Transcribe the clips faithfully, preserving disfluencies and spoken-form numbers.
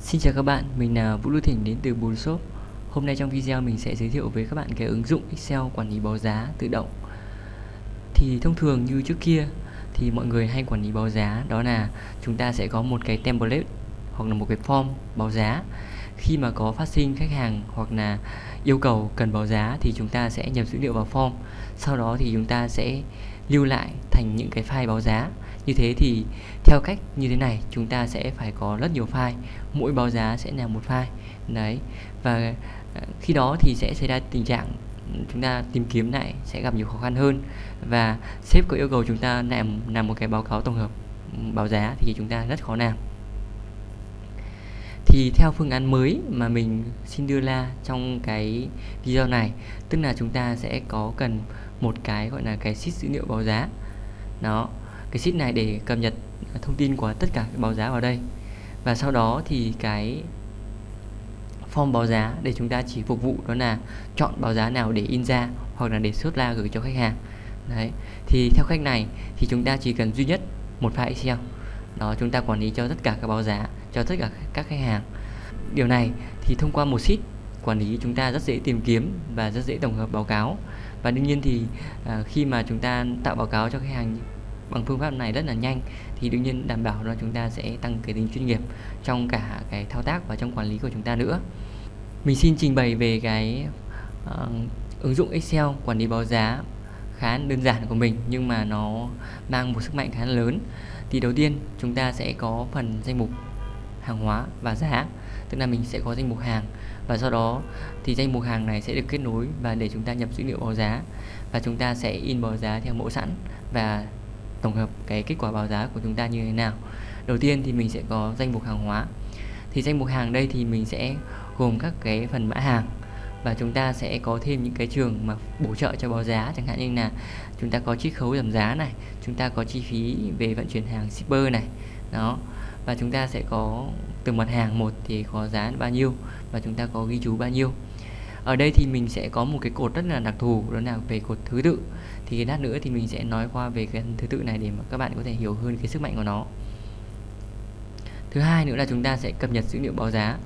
Xin chào các bạn, mình là Vũ Lưu Thỉnh đến từ Bullshop. Hôm nay trong video mình sẽ giới thiệu với các bạn cái ứng dụng Excel quản lý báo giá tự động. Thì thông thường như trước kia thì mọi người hay quản lý báo giá, đó là chúng ta sẽ có một cái template hoặc là một cái form báo giá. Khi mà có phát sinh khách hàng hoặc là yêu cầu cần báo giá thì chúng ta sẽ nhập dữ liệu vào form. Sau đó thì chúng ta sẽ lưu lại thành những cái file báo giá. Như thế thì theo cách như thế này chúng ta sẽ phải có rất nhiều file, mỗi báo giá sẽ là một file. Đấy. Và khi đó thì sẽ xảy ra tình trạng chúng ta tìm kiếm lại sẽ gặp nhiều khó khăn hơn, và sếp có yêu cầu chúng ta làm làm một cái báo cáo tổng hợp báo giá thì chúng ta rất khó làm. Thì theo phương án mới mà mình xin đưa ra trong cái video này, tức là chúng ta sẽ có cần một cái gọi là cái sheet dữ liệu báo giá. Đó, cái sheet này để cập nhật thông tin của tất cả các báo giá vào đây. Và sau đó thì cái form báo giá để chúng ta chỉ phục vụ đó là chọn báo giá nào để in ra hoặc là để xuất ra gửi cho khách hàng. Đấy. Thì theo cách này thì chúng ta chỉ cần duy nhất một file Excel. Đó, chúng ta quản lý cho tất cả các báo giá cho tất cả các khách hàng. Điều này thì thông qua một sheet quản lý chúng ta rất dễ tìm kiếm và rất dễ tổng hợp báo cáo. Và đương nhiên thì à, khi mà chúng ta tạo báo cáo cho khách hàng bằng phương pháp này rất là nhanh thì đương nhiên đảm bảo là chúng ta sẽ tăng cái tính chuyên nghiệp trong cả cái thao tác và trong quản lý của chúng ta nữa. Mình xin trình bày về cái uh, ứng dụng Excel quản lý báo giá khá đơn giản của mình, nhưng mà nó mang một sức mạnh khá lớn. Thì đầu tiên chúng ta sẽ có phần danh mục hàng hóa và giá, tức là mình sẽ có danh mục hàng, và sau đó thì danh mục hàng này sẽ được kết nối và để chúng ta nhập dữ liệu báo giá, và chúng ta sẽ in báo giá theo mẫu sẵn và tổng hợp cái kết quả báo giá của chúng ta như thế nào. Đầu tiên thì mình sẽ có danh mục hàng hóa. Thì danh mục hàng đây thì mình sẽ gồm các cái phần mã hàng, và chúng ta sẽ có thêm những cái trường mà bổ trợ cho báo giá, chẳng hạn như là chúng ta có chiết khấu giảm giá này, chúng ta có chi phí về vận chuyển hàng shipper này. Đó. Và chúng ta sẽ có từng mặt hàng một thì có giá bao nhiêu và chúng ta có ghi chú bao nhiêu. Ở đây thì mình sẽ có một cái cột rất là đặc thù, đó là về cột thứ tự. Thì lát nữa thì mình sẽ nói qua về cái thứ tự này để mà các bạn có thể hiểu hơn cái sức mạnh của nó. Thứ hai nữa là chúng ta sẽ cập nhật dữ liệu báo giá.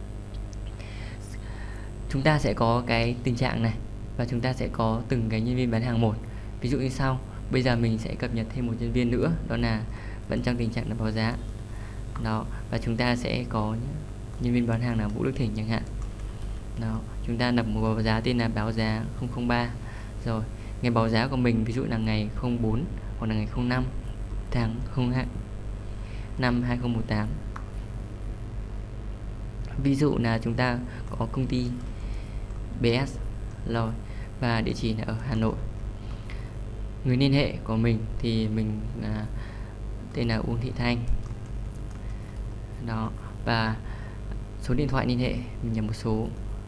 Chúng ta sẽ có cái tình trạng này và chúng ta sẽ có từng cái nhân viên bán hàng một. Ví dụ như sau, bây giờ mình sẽ cập nhật thêm một nhân viên nữa, đó là vẫn trong tình trạng là báo giá. Đó, và chúng ta sẽ có nhân viên bán hàng là Vũ Đức Thỉnh chẳng hạn. Đó, chúng ta nhập một báo giá tên là báo giá không không ba. Rồi, ngày báo giá của mình ví dụ là ngày không bốn hoặc là ngày không năm tháng không hai năm hai không một tám. Ví dụ là chúng ta có công ty bê ét rồi, và địa chỉ là ở Hà Nội. Người liên hệ của mình thì mình là tên là Uông Thị Thanh. Đó, và số điện thoại liên hệ mình nhập một số.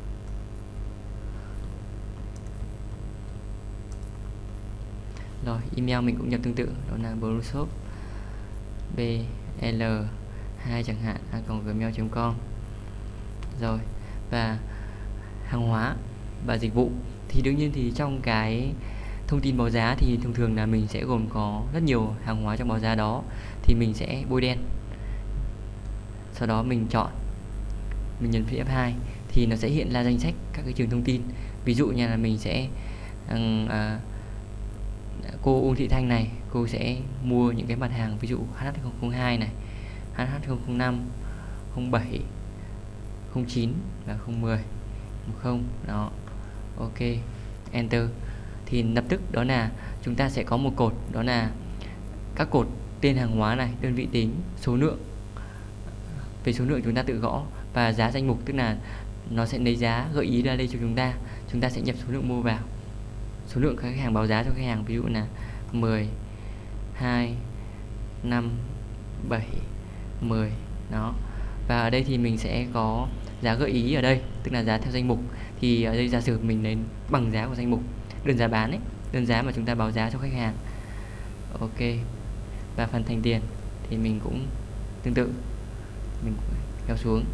Rồi, email mình cũng nhập tương tự, đó là bullshop b l hai chẳng hạn a còng gmail chấm com. Rồi, và hàng hóa và dịch vụ thì đương nhiên thì trong cái thông tin báo giá thì thường thường là mình sẽ gồm có rất nhiều hàng hóa trong báo giá đó, thì mình sẽ bôi đen, sau đó mình chọn, mình nhấn phím F hai thì nó sẽ hiện ra danh sách các cái trường thông tin. Ví dụ như là mình sẽ à, cô Uông Thị Thanh này, cô sẽ mua những cái mặt hàng ví dụ H H không không hai này, H H không không năm, không bảy, không chín và không một không. Đó, ok, enter. Thì lập tức đó là chúng ta sẽ có một cột, đó là các cột tên hàng hóa này, đơn vị tính, số lượng. Về số lượng chúng ta tự gõ, và giá danh mục tức là nó sẽ lấy giá gợi ý ra đây cho chúng ta. Chúng ta sẽ nhập số lượng mua vào, số lượng các khách hàng báo giá cho khách hàng, ví dụ là mười, hai, năm, bảy, mười. Đó. Và ở đây thì mình sẽ có giá gợi ý ở đây, tức là giá theo danh mục. Thì ở đây giả sử mình lấy bằng giá của danh mục, đơn giá bán ấy, đơn giá mà chúng ta báo giá cho khách hàng. Ok. Và phần thành tiền thì mình cũng tương tự, mình kéo xuống.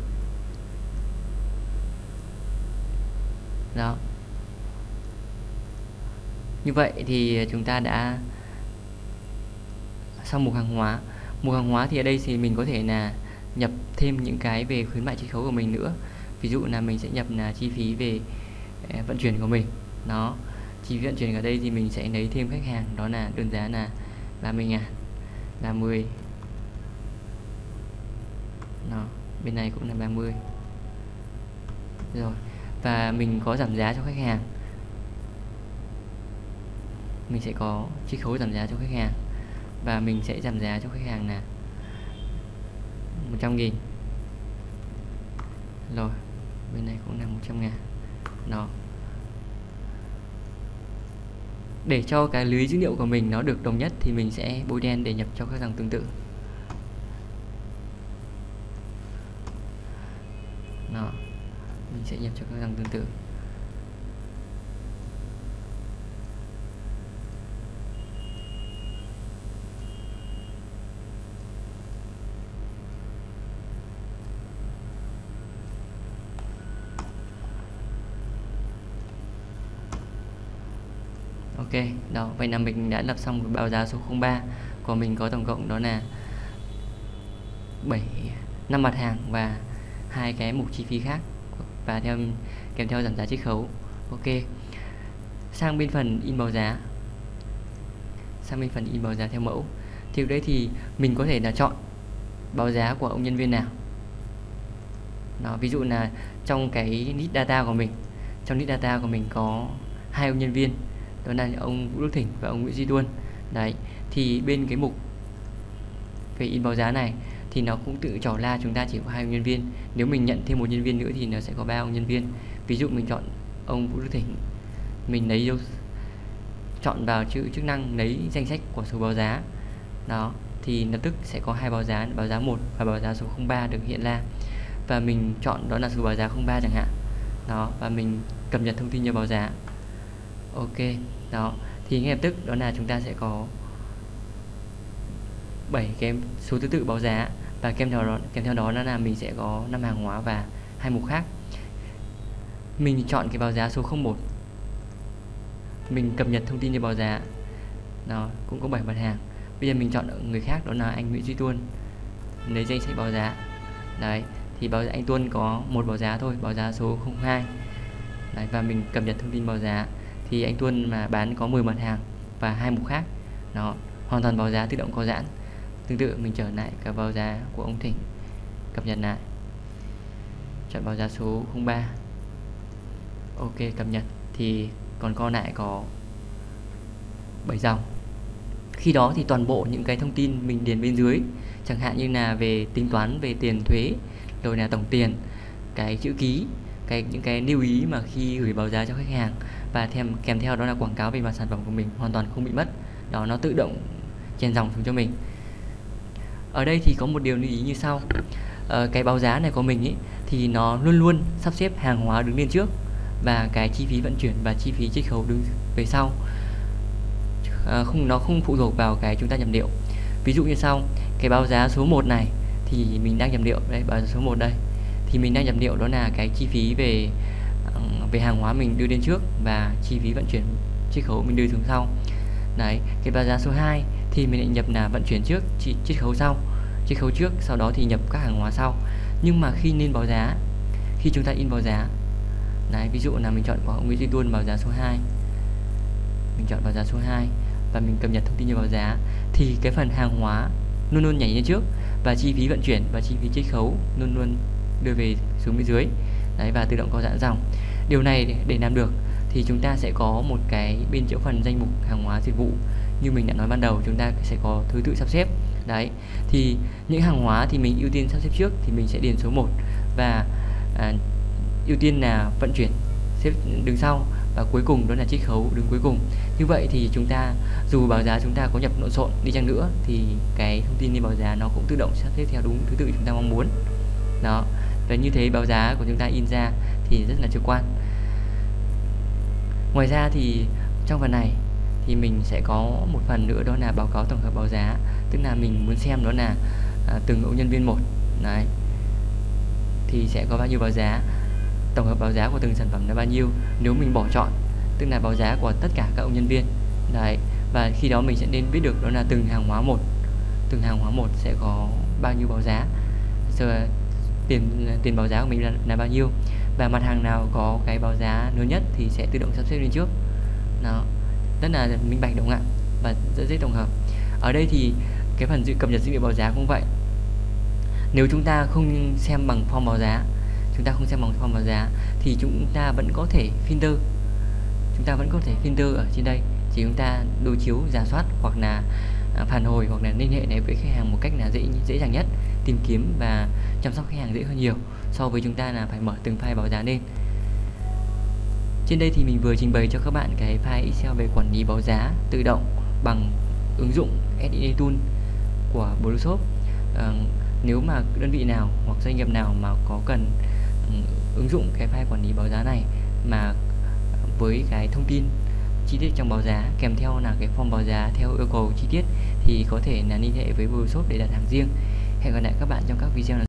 Đó. Như vậy thì chúng ta đã xong mục hàng hóa. Mục hàng hóa thì ở đây thì mình có thể là nhập thêm những cái về khuyến mại chiết khấu của mình nữa. Ví dụ là mình sẽ nhập là chi phí về uh, vận chuyển của mình. Nó chi phí vận chuyển ở đây thì mình sẽ lấy thêm khách hàng, đó là đơn giá là ba mươi ngàn, ba mươi. Đó, bên này cũng là ba mươi. Rồi, và mình có giảm giá cho khách hàng. Mình sẽ có chiết khấu giảm giá cho khách hàng, và mình sẽ giảm giá cho khách hàng là một trăm nghìn. Rồi, bên này cũng là một trăm ngàn. Đó. Để cho cái lưới dữ liệu của mình nó được đồng nhất thì mình sẽ bôi đen để nhập cho các dòng tương tự. Đó, mình sẽ nhập cho các dòng tương tự. Ok, đó, vậy là mình đã lập xong cái báo giá số không ba của mình, có tổng cộng đó là bảy năm mặt hàng và hai cái mục chi phí khác, và theo kèm theo giảm giá chiết khấu. Ok. Sang bên phần in báo giá. Sang bên phần in báo giá theo mẫu. Thì ở đây thì mình có thể là chọn báo giá của ông nhân viên nào. Đó, ví dụ là trong cái list data của mình, trong list data của mình có hai ông nhân viên, đó là ông Vũ Đức Thỉnh và ông Nguyễn Duy Tuân. Đấy, thì bên cái mục về in báo giá này thì nó cũng tự trỏ là chúng ta chỉ có hai ông nhân viên. Nếu mình nhận thêm một nhân viên nữa thì nó sẽ có ba ông nhân viên. Ví dụ mình chọn ông Vũ Đức Thỉnh, mình lấy dấu chọn vào chữ chức năng lấy danh sách của số báo giá. Đó, thì lập tức sẽ có hai báo giá, báo giá một và báo giá số không ba được hiện ra. Và mình chọn đó là số báo giá không ba chẳng hạn. Đó, và mình cập nhật thông tin cho báo giá. Ok, đó, thì ngay lập tức đó là chúng ta sẽ có bảy cái số thứ tự báo giá, và kèm theo đó kèm theo đó là mình sẽ có năm hàng hóa và hai mục khác. Mình chọn cái báo giá số không một, mình cập nhật thông tin cho báo giá. Đó, cũng có bảy mặt hàng. Bây giờ mình chọn người khác, đó là anh Nguyễn Duy Tuân, lấy danh sách báo giá. Đấy, thì báo anh Tuân có một báo giá thôi, báo giá số không hai. Đấy, và mình cập nhật thông tin báo giá. Thì anh Tuân mà bán có mười mặt hàng và hai mục khác. Đó, hoàn toàn báo giá tự động có giãn. Tương tự mình trở lại cả báo giá của ông Thỉnh, cập nhật lại, chọn báo giá số không ba. Ok, cập nhật thì còn còn lại có bảy dòng. Khi đó thì toàn bộ những cái thông tin mình điền bên dưới, chẳng hạn như là về tính toán về tiền thuế, rồi là tổng tiền, cái chữ ký, cái những cái lưu ý mà khi gửi báo giá cho khách hàng, và thêm kèm theo đó là quảng cáo về mặt sản phẩm của mình, hoàn toàn không bị mất. Đó, nó tự động chèn dòng xuống cho mình. Ở đây thì có một điều lưu ý như sau. Ờ, cái báo giá này của mình ý, thì nó luôn luôn sắp xếp hàng hóa đứng lên trước và cái chi phí vận chuyển và chi phí chiết khấu đứng về sau. À, không, nó không phụ thuộc vào cái chúng ta nhập liệu. Ví dụ như sau, cái báo giá số một này thì mình đang nhập liệu, đây báo giá số một đây, thì mình đang nhập liệu đó là cái chi phí về về hàng hóa mình đưa lên trước và chi phí vận chuyển chiết khấu mình đưa xuống sau. Đấy, cái báo giá số hai thì mình lại nhập là vận chuyển trước, chiết khấu sau, chiết khấu trước, sau đó thì nhập các hàng hóa sau. Nhưng mà khi lên báo giá, khi chúng ta in báo giá, đấy, ví dụ là mình chọn của ông Nguyễn Duy Tuân báo giá số hai, mình chọn báo giá số hai và mình cập nhật thông tin cho báo giá, thì cái phần hàng hóa luôn luôn nhảy lên trước và chi phí vận chuyển và chi phí chiết khấu luôn luôn đưa về xuống bên dưới. Đấy, và tự động có giãn dòng. Điều này để, để làm được thì chúng ta sẽ có một cái bên chỗ phần danh mục hàng hóa dịch vụ, như mình đã nói ban đầu, chúng ta sẽ có thứ tự sắp xếp. Đấy, thì những hàng hóa thì mình ưu tiên sắp xếp trước thì mình sẽ điền số một, và à, ưu tiên là vận chuyển xếp đứng sau, và cuối cùng đó là chiết khấu đứng cuối cùng. Như vậy thì chúng ta dù báo giá chúng ta có nhập lộn xộn đi chăng nữa thì cái thông tin lên báo giá nó cũng tự động sắp xếp theo đúng thứ tự chúng ta mong muốn. Đó, và như thế báo giá của chúng ta in ra thì rất là trực quan. Ngoài ra thì trong phần này thì mình sẽ có một phần nữa, đó là báo cáo tổng hợp báo giá, tức là mình muốn xem đó là à, từng ông nhân viên một. Đấy, thì sẽ có bao nhiêu báo giá, tổng hợp báo giá của từng sản phẩm là bao nhiêu nếu mình bỏ chọn, tức là báo giá của tất cả các ông nhân viên. Đấy, và khi đó mình sẽ nên biết được đó là từng hàng hóa một, từng hàng hóa một sẽ có bao nhiêu báo giá. giờ tiền tiền báo giá của mình là, là bao nhiêu, và mặt hàng nào có cái báo giá lớn nhất thì sẽ tự động sắp xếp lên trước. Đó, rất là minh bạch đúng không ạ, và rất dễ tổng hợp. Ở đây thì cái phần dự cập nhật dữ liệu báo giá cũng vậy. Nếu chúng ta không xem bằng form báo giá, chúng ta không xem bằng form báo giá thì chúng ta vẫn có thể filter, chúng ta vẫn có thể filter ở trên đây, chỉ chúng ta đối chiếu, giả soát hoặc là phản hồi hoặc là liên hệ này với khách hàng một cách là dễ dễ dàng nhất, tìm kiếm và chăm sóc khách hàng dễ hơn nhiều so với chúng ta là phải mở từng file báo giá lên. Trên đây thì mình vừa trình bày cho các bạn cái file Excel về quản lý báo giá tự động bằng ứng dụng ét i a Tool của Bluesoft. À, nếu mà đơn vị nào hoặc doanh nghiệp nào mà có cần um, ứng dụng cái file quản lý báo giá này mà với cái thông tin chi tiết trong báo giá kèm theo là cái form báo giá theo yêu cầu chi tiết thì có thể là liên hệ với Bluesoft để đặt hàng riêng. Hẹn gặp lại các bạn trong các video lần